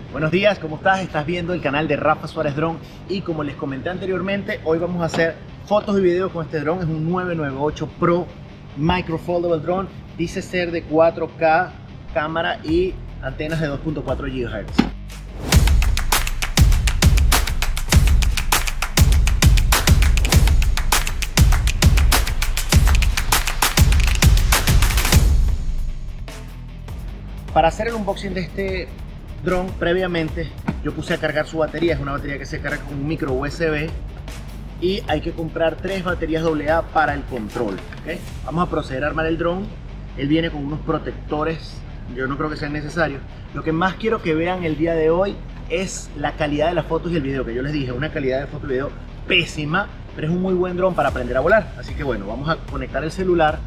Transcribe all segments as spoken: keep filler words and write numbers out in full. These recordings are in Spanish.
Buenos días, ¿cómo estás? Estás viendo el canal de Rafa Suárez Drone y como les comenté anteriormente, hoy vamos a hacer fotos y videos con este dron. Es un nueve nueve ocho Pro Micro Foldable Drone. Dice ser de cuatro K, cámara y antenas de dos punto cuatro gigahertz. Para hacer el unboxing de este dron, previamente yo puse a cargar su batería. Es una batería que se carga con un micro U S B y hay que comprar tres baterías doble A para el control, ¿okay? Vamos a proceder a armar el dron. Él viene con unos protectores, yo no creo que sean necesarios. Lo que más quiero que vean el día de hoy es la calidad de las fotos y el video, que yo les dije, una calidad de foto y video pésima, pero es un muy buen dron para aprender a volar. Así que bueno, vamos a conectar el celular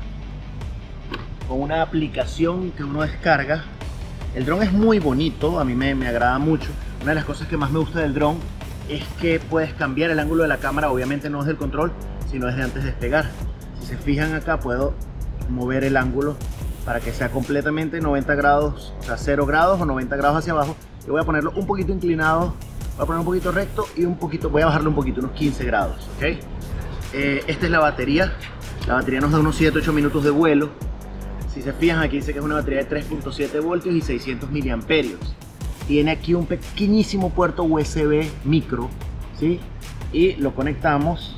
con una aplicación que uno descarga. El dron es muy bonito, a mí me, me agrada mucho. Una de las cosas que más me gusta del dron es que puedes cambiar el ángulo de la cámara. Obviamente no es del control, sino desde antes de despegar. Si se fijan acá, puedo mover el ángulo para que sea completamente noventa grados, o sea cero grados o noventa grados hacia abajo. Yo voy a ponerlo un poquito inclinado, voy a poner un poquito recto y un poquito, voy a bajarlo un poquito, unos quince grados, ¿ok? Eh, esta es la batería. La batería nos da unos siete a ocho minutos de vuelo. Si se fijan, aquí dice que es una batería de tres punto siete voltios y seiscientos miliamperios. Tiene aquí un pequeñísimo puerto U S B micro, ¿sí? Y lo conectamos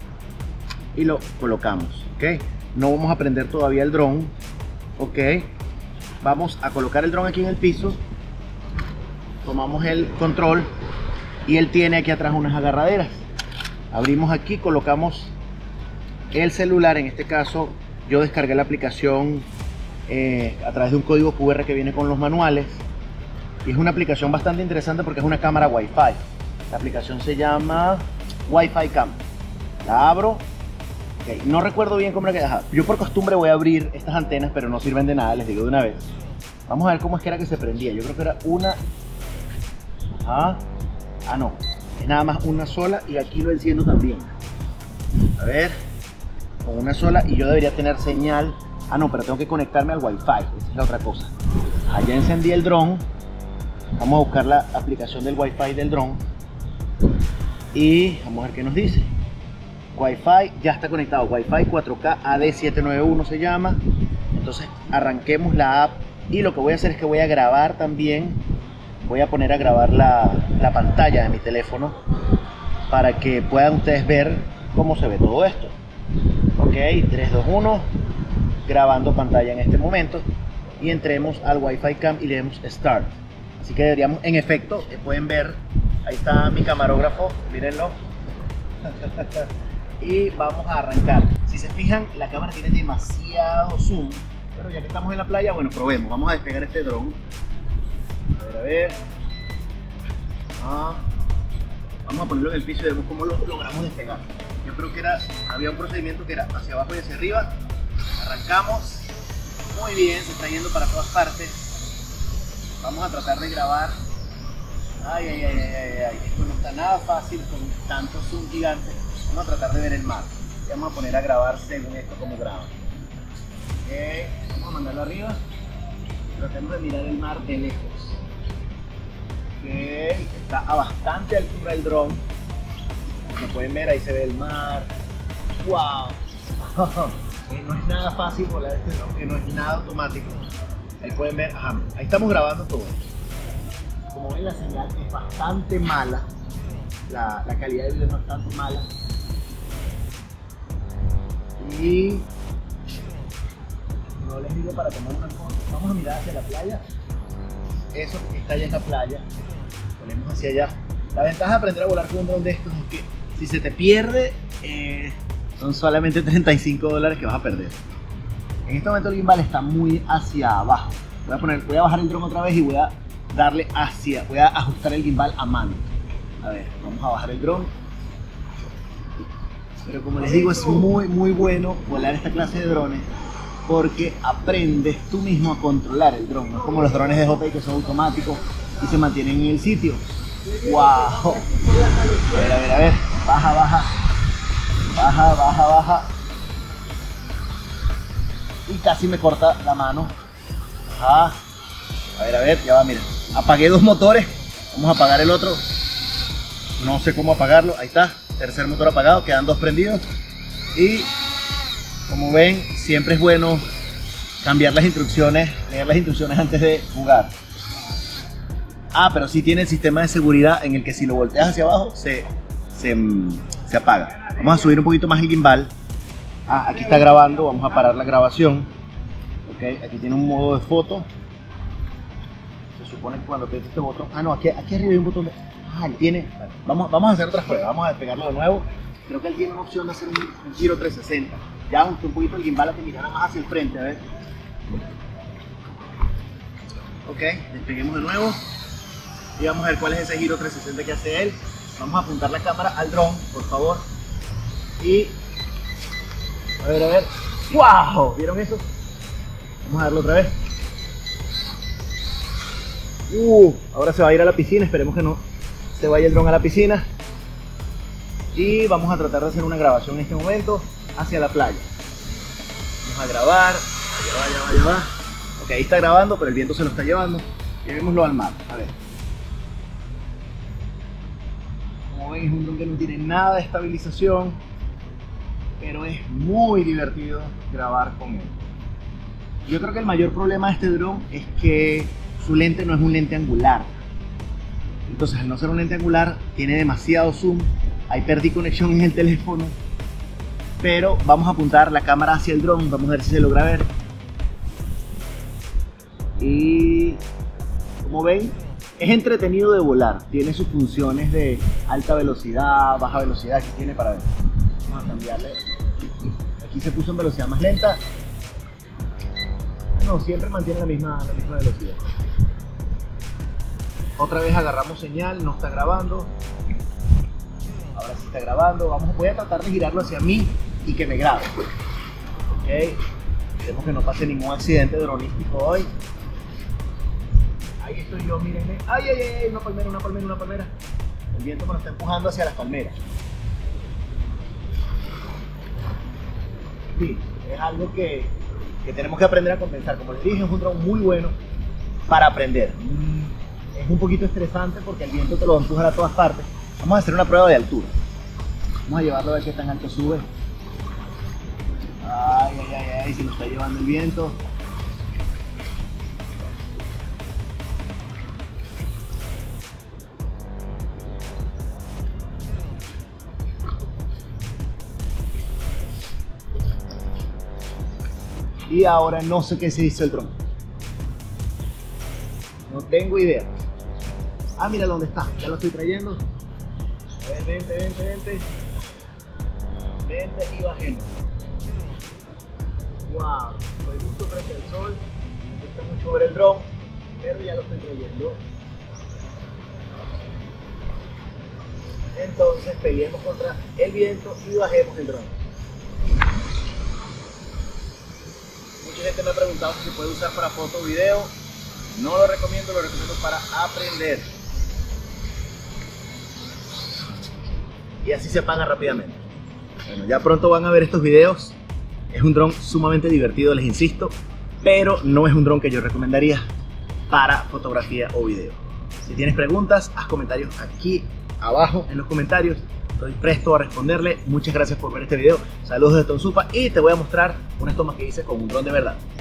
y lo colocamos, ¿ok? No vamos a prender todavía el dron, ¿ok? Vamos a colocar el dron aquí en el piso. Tomamos el control y él tiene aquí atrás unas agarraderas. Abrimos aquí, colocamos el celular. En este caso yo descargué la aplicación eh, a través de un código Q R que viene con los manuales. Y es una aplicación bastante interesante porque es una cámara Wi-Fi. La aplicación se llama Wi-Fi Cam. La abro. Okay. No recuerdo bien cómo era que dejaba. Yo por costumbre voy a abrir estas antenas, pero no sirven de nada, les digo de una vez. Vamos a ver cómo es que era que se prendía. Yo creo que era una... Ah, ah no. Es nada más una sola y aquí lo enciendo también. A ver. Con una sola y yo debería tener señal. Ah no, pero tengo que conectarme al Wi-Fi. Esa es la otra cosa. Allá encendí el dron. Vamos a buscar la aplicación del Wi-Fi del dron y vamos a ver qué nos dice. Wi-Fi ya está conectado. Wi-Fi cuatro K A D setecientos noventa y uno se llama. Entonces arranquemos la app y lo que voy a hacer es que voy a grabar también. Voy a poner a grabar la, la pantalla de mi teléfono para que puedan ustedes ver cómo se ve todo esto. Ok, tres, dos, uno, grabando pantalla en este momento y entremos al Wi-Fi Cam y le demos Start. Así que deberíamos, en efecto, pueden ver, ahí está mi camarógrafo, mírenlo. Y vamos a arrancar. Si se fijan, la cámara tiene demasiado zoom, pero ya que estamos en la playa, bueno, probemos. Vamos a despegar este dron. A ver, a ver. Ah. Vamos a ponerlo en el piso y vemos cómo lo logramos despegar. Yo creo que era, había un procedimiento que era hacia abajo y hacia arriba. Arrancamos. Muy bien, se está yendo para todas partes. Vamos a tratar de grabar. Ay, ay, ay, ay, ay, esto no está nada fácil con tanto zoom gigante. Vamos a tratar de ver el mar. Y vamos a poner a grabar según esto como graba. Okay. Vamos a mandarlo arriba. Tratemos de mirar el mar de lejos. Okay. Está a bastante altura el dron. Como pueden ver, ahí se ve el mar. ¡Wow! No es nada fácil volar este dron, que no es nada automático. Ahí pueden ver, ajá, ahí estamos grabando todo esto. Como ven, la señal es bastante mala. La, la calidad de video es bastante mala. Y no les digo para tomar una foto. Vamos a mirar hacia la playa. Eso está allá en la playa. Ponemos hacia allá. La ventaja de aprender a volar con un dron de estos es que si se te pierde, eh, son solamente treinta y cinco dólares que vas a perder. En este momento el gimbal está muy hacia abajo. Voy a, poner, voy a bajar el dron otra vez y voy a darle hacia, voy a ajustar el gimbal a mano. A ver, vamos a bajar el dron. Pero como les digo, es muy muy bueno volar esta clase de drones porque aprendes tú mismo a controlar el dron. No es como los drones de J T que son automáticos y se mantienen en el sitio. ¡Wow! A ver, a ver, a ver. Baja, baja. Baja, baja, baja. Y casi me corta la mano. Ajá. A ver, a ver, ya va, miren. Apagué dos motores Vamos a apagar el otro. No sé cómo apagarlo. Ahí está. Tercer motor apagado. Quedan dos prendidos. Y como ven, siempre es bueno cambiar las instrucciones, leer las instrucciones antes de jugar. Ah, pero sí tiene el sistema de seguridad en el que si lo volteas hacia abajo se, se, se apaga. Vamos a subir un poquito más el gimbal. Ah, aquí está grabando. Vamos a parar la grabación. Ok, aquí tiene un modo de foto. Se supone que cuando aprieto este botón... Ah, no, aquí, aquí arriba hay un botón de... Ah, él tiene... Vamos, vamos a hacer otras pruebas. Vamos a despegarlo de nuevo. Creo que él tiene una opción de hacer un, un giro trescientos sesenta. Ya ajusté un poquito el gimbal a que mirara más hacia el frente, a ver. Ok, despeguemos de nuevo. Y vamos a ver cuál es ese giro trescientos sesenta que hace él. Vamos a apuntar la cámara al dron, por favor. Y... A ver, a ver. ¡Wow! ¿Vieron eso? Vamos a darlo otra vez. Uh, ahora se va a ir a la piscina. Esperemos que no se vaya el dron a la piscina. Y vamos a tratar de hacer una grabación en este momento hacia la playa. Vamos a grabar. Allá va, allá va, allá va. Ok, ahí está grabando, pero el viento se lo está llevando. Llevémoslo al mar. A ver. Como ven, es un dron que no tiene nada de estabilización, pero es muy divertido grabar con él. Yo creo que el mayor problema de este dron es que su lente no es un lente angular. Entonces, al no ser un lente angular, tiene demasiado zoom. Ahí perdí conexión en el teléfono. Pero vamos a apuntar la cámara hacia el dron. Vamos a ver si se logra ver. Y como ven, es entretenido de volar. Tiene sus funciones de alta velocidad, baja velocidad. Aquí tiene para ver. Vamos a cambiarle. Aquí se puso en velocidad más lenta. No, siempre mantiene la misma, la misma velocidad. Otra vez agarramos señal, no está grabando. Ahora sí está grabando. Vamos, voy a tratar de girarlo hacia mí y que me grabe. Ok. Queremos que no pase ningún accidente dronístico hoy. Ahí estoy yo, mírenme. Ay, ay, ay, una palmera, una palmera, una palmera. El viento me lo está empujando hacia las palmeras. Sí, es algo que, que tenemos que aprender a compensar. Como les dije, es un dron muy bueno para aprender. Es un poquito estresante porque el viento te lo va a empujar a todas partes. Vamos a hacer una prueba de altura. Vamos a llevarlo a ver qué tan alto sube. Ay, ay, ay, ay, se lo está llevando el viento. Y ahora no sé qué se hizo el dron. No tengo idea. Ah, mira dónde está. Ya lo estoy trayendo. A ver, vente, vente, vente. Vente y bajemos. Wow. Estoy justo frente al sol. Me gusta mucho ver el dron, pero ya lo estoy trayendo. Entonces peguemos contra el viento y bajemos el dron. Mucha gente me ha preguntado si se puede usar para foto o video. No lo recomiendo, lo recomiendo para aprender. Y así se apaga rápidamente. Bueno, ya pronto van a ver estos videos. Es un dron sumamente divertido, les insisto, pero no es un dron que yo recomendaría para fotografía o video. Si tienes preguntas, haz comentarios aquí abajo en los comentarios. Estoy presto a responderle. Muchas gracias por ver este video. Saludos desde Tonsupa y te voy a mostrar unas tomas que hice con un dron de verdad.